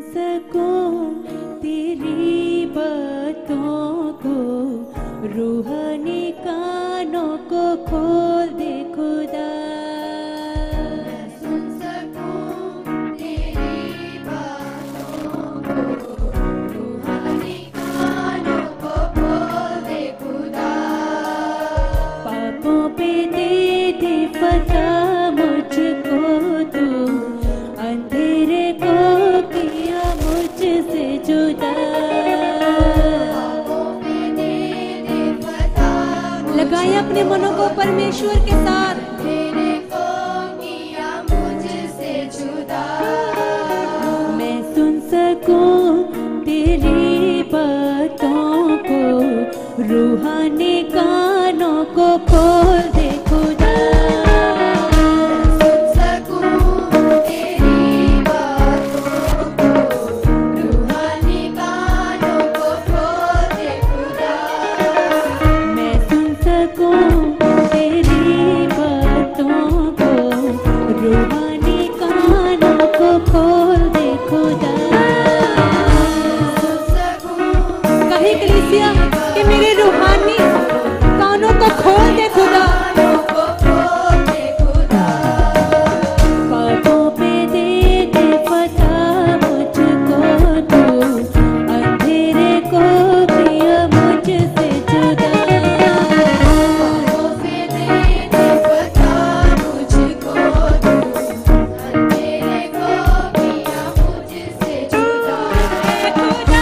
सकूं तेरी बातों को, रूहानी कानों को खोल दे खुदा। मैं सुन सकूं तेरी बातों को, रूहानी कानों को खोल दे खुदा। पापों पे दे दे फतह मुझको तू, अंधेरे को किया मुझसे जुदा। लगाए अपने मनों को परमेश्वर के साथ। तेरे को किया मुझसे जुदा। मैं सुन सकूं तेरी बातों को, रूहानी कानों को खोल दे खुदा। सुन सकूं तेरी बातों को, रूहानी कानों को खोल दे खुदा। मैं सुन सकूं तेरी बातों को, रूहानी कानों को खोल दे खुदा। सुन सकूं कहीं कलीसिया कि मेरे रूहानी कानों को खोल दे खुदा। कानों को खोल दे खुदा। पापों पे दे दे फतह मुझको तू, अंधेरे को किया मुझसे जुदा। पापों पे दे दे फतह मुझको तू, अंधेरे को किया मुझसे जुदा। ए खुदा,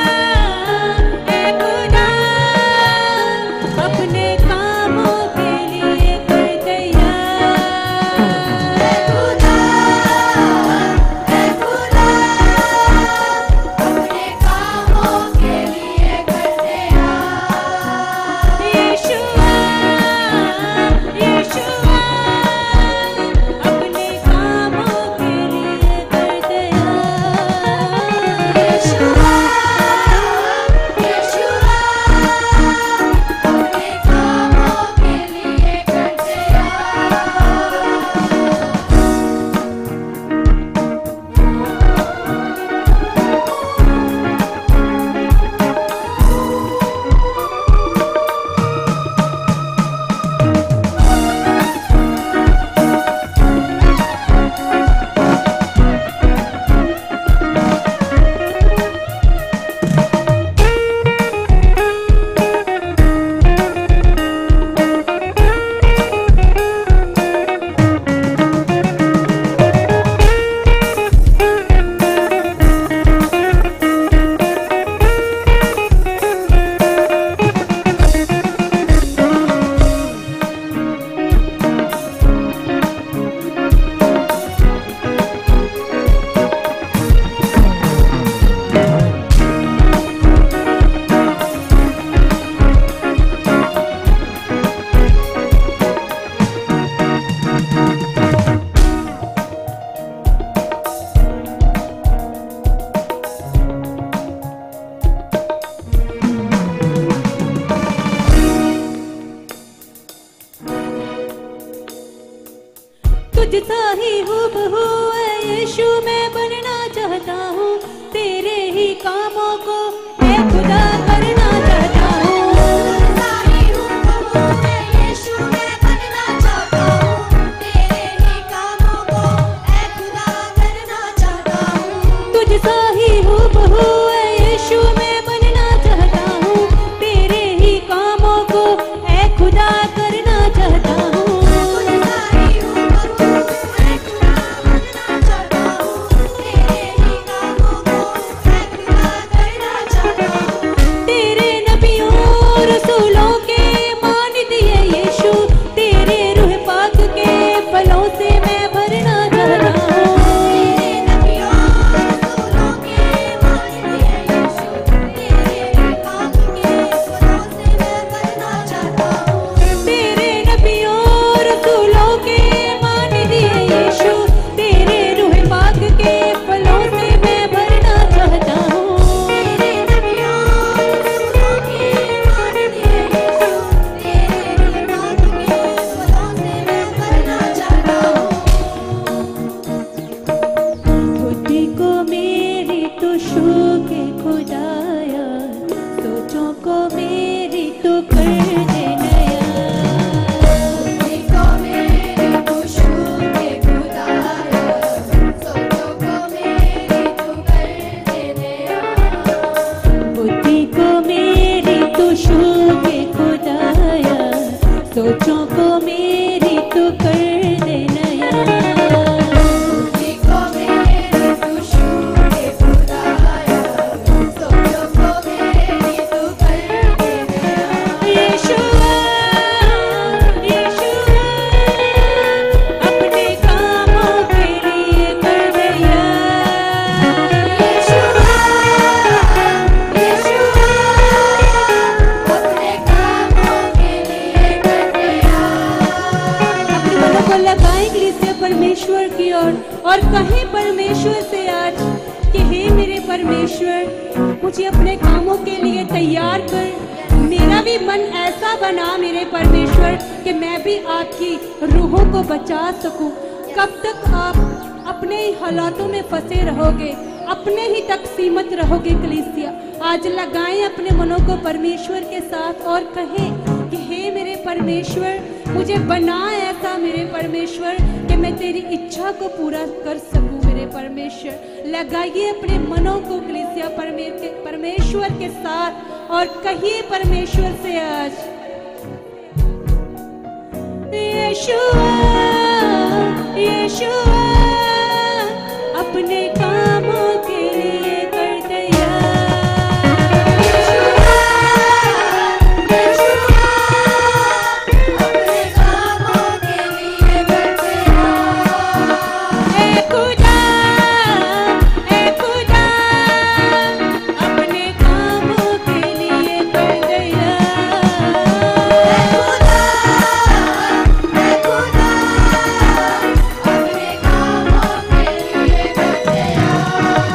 अपने कामों के लिए कर तैयार। ऐ खुदा, अपने कामों के लिए कर तैयार। यीशुआ, यीशुआ, अपने कामों के लिए कर तैयार। यीशुआ, यीशुआ, अपने कामों के लिए कर तुझसा ही हूबहू है यीशु मैं बनना चाहता हूँ, तेरे ही कामों को मैं खुदा करना चाहता हूँ। यीशु मैं बनना चाहता हूँ, तेरे ही कामों को ऐ खुदा करना चाहता हूँ। तुझसा ही हूबहू है यीशु मैं बनना चाहता हूँ, तेरे ही कामों को ऐ खुदा करना चाहता हूँ। तेरे नबियों रसूलों के मान दिए यीशु, तेरे रूह पाक के फलों से मैं भरना चाहता हूँ। तेरे नबियों रसूलों के मान दिए यीशु, और कहे परमेश्वर से आज कि हे मेरे परमेश्वर, मुझे अपने कामों के लिए तैयार कर। मेरा भी मन ऐसा बना मेरे परमेश्वर कि मैं भी आपकी रूहों को बचा सकूं। कब तक आप अपने ही हालातों में फंसे रहोगे, अपने ही तक सीमित रहोगे कलीसिया? आज लगाएं अपने मनों को परमेश्वर के साथ और कहें कि हे मेरे परमेश्वर, मुझे बना ऐसा मेरे परमेश्वर कि मैं तेरी इच्छा को पूरा कर सकूं मेरे परमेश्वर। लगाइए अपने मनों को कलीसिया परमेश्वर के साथ और कहिए परमेश्वर से आज, यीशुआ यीशुआ अपने कामों के लिए कर तैयार। अपने कामों के लिए कर तैयार। ए खुदा अपने कामों के लिए कर तैयार। अपने कामों के लिए कर तैयार।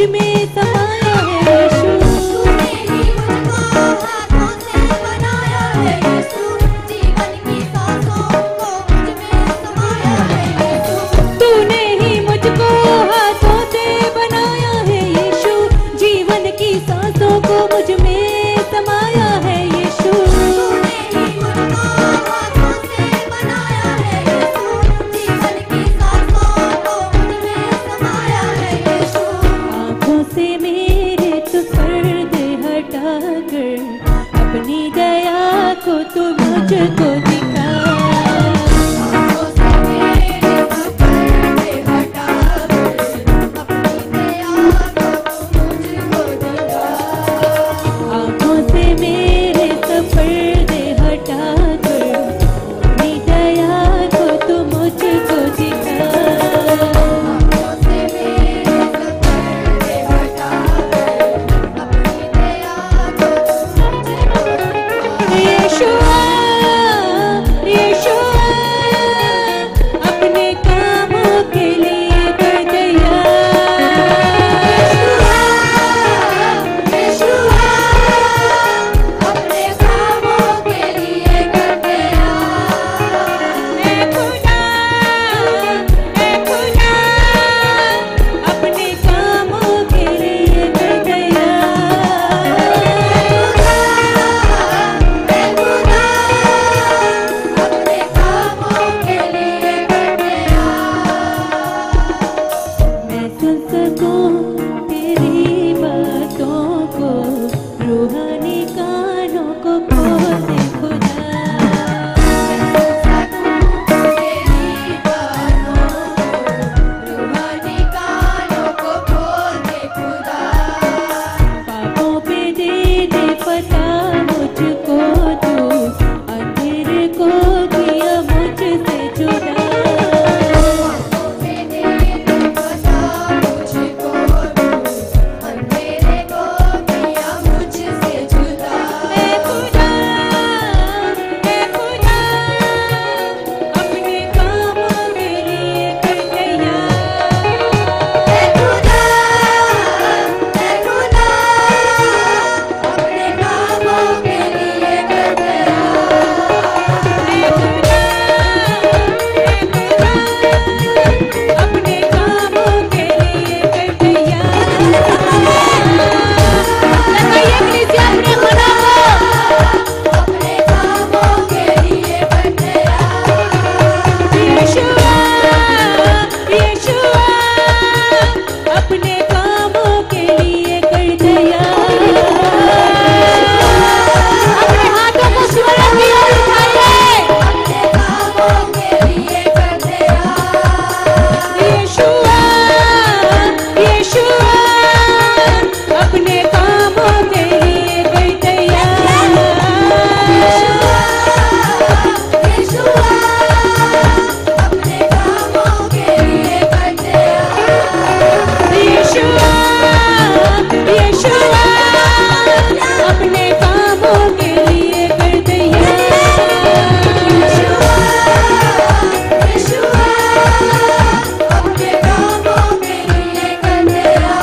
में समाया है यीशु। तूने ही मुझको हाथों से बनाया है यीशु, जीवन की सांसों को मुझ में समाया है यीशु। तूने ही मुझको हाथों से बनाया है यीशु, जीवन की सांसों को मुझ में समाया है यीशु। तूने ही मुझको हाथों से बनाया है यीशु, जीवन की सांसों को मुझ में समाया है यीशु। आँखों से मेरे तू पर्दे हटाकर अपनी दया को तू मुझको दिखा। आँखों से मेरे तू पर्दे हटाकर अपनी दया को मुझको दिखा। आँखों से मेरे सब पर्दे हटाकर अपनी दया को तू मुझको दिखा। आँखों से मेरे सब पर्दे हटाकर अपनी दया को मुझको दिखा। यीशुआ, यीशुआ, अपने कामों के लिए कर दया। यीशुआ, अपने कामों के लिए कर दया। ऐ खुदा, अपने कामों के लिए कर दया। मैं खुदा, अपने कामों के लिए कर दया। मैं सुन सकूं तेरी बातों को, रूहानी कानों को खोल दे खुदा। तेरी बातों को, रूहानी कानों को खोल दे खुदा। पापों पे दे दे पता मुझको तू, अंधेरे को किया मुझसे जुदा। से दे दे पता मुझको तू, अंधेरे को किया मुझसे जुदा। ऐ खुदा, अपने कामों के लिए कर दया। मैं खुदा, अपने कामों के लिए कर दया। अपने कामों के लिए कर दिया। लगाइए कलीसिया अपने खुदा को। अपने कामों के लिए कर दया। यीशुआ, यीशुआ, अपने कामों के लिए कर दिया। अपने हाथों को स्मरण की ओर उठाइए। अपने कामों के लिए कर दया। यीशुआ, यीशुआ, अपने कामों के लिए कर दिया। यीशुआ, अपने कामों के लिए कर दया। यीशुआ, यीशुआ, अपने कामों के लिए कर दिया। यीशुआ, अपने कामों के लिए कर दिया।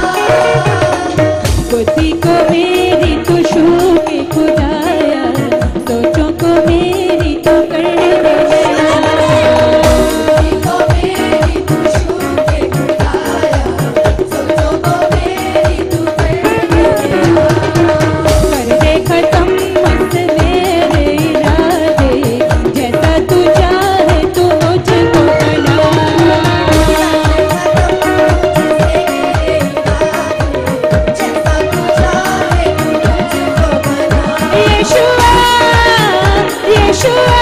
बुद्धि को मेरी तो छू के खुदाया, सोचों को मेरी तो कर दया। को मेरी तू छू के खुदाया, सोचों को मेरी तू कर दिया। कर दे खत्म मत मेरे इरादे, जैसा तू चाहे तू मुझको बना। जैसा तू चाहे तू मुझको बना। यीशुआ, यीशुआ,